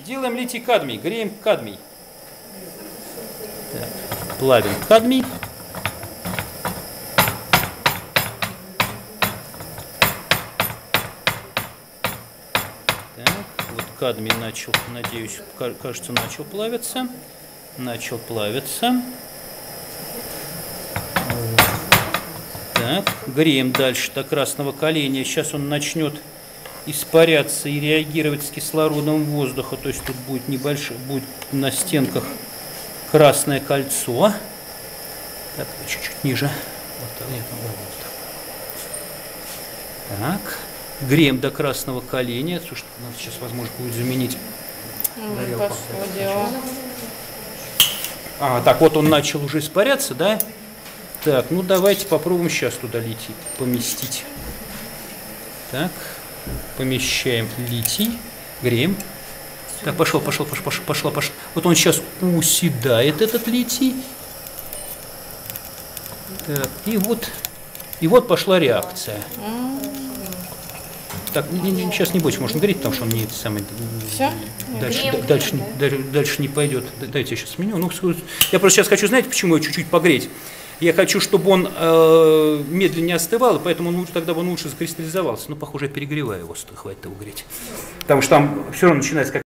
Делаем литий-кадмий, греем кадмий. Так, плавим кадмий. Так, вот кадмий начал, надеюсь, кажется, начал плавиться. Начал плавиться. Так, греем дальше до красного каления. Сейчас он начнет испаряться и реагировать с кислородом воздуха. То есть тут будет небольшое, будет на стенках красное кольцо. Так, чуть-чуть ниже. Так, греем до красного каления. Слушай, надо сейчас, возможно, будет заменить тарелку. Так, вот он начал уже испаряться, да? Так, ну давайте попробуем сейчас туда литий поместить. Так, помещаем литий, греем. Так, пошел. Вот он сейчас уседает, этот литий. Так, и вот пошла реакция. Так, сейчас не бойся, можно гореть, потому что он не самый. Все? Дальше не пойдет. Дайте я сейчас сменю. Ну, я просто сейчас хочу, знаете, почему я чуть-чуть погреть? Я хочу, чтобы он медленнее остывал, и поэтому тогда бы он лучше закристаллизовался. Но, похоже, я перегреваю его, хватит его греть. Потому что там все равно начинается как